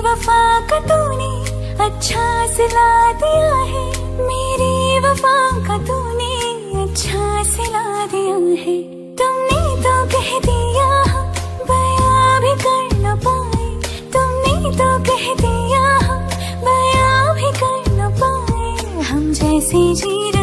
वफा का तूने अच्छा सिला दिया है, मेरी वफा का तूने अच्छा सिला दिया है। तुमने तो कह दिया बयां भी कर न पाए, तुमने तो कह दिया बयां भी कर न पाए। हम जैसे जी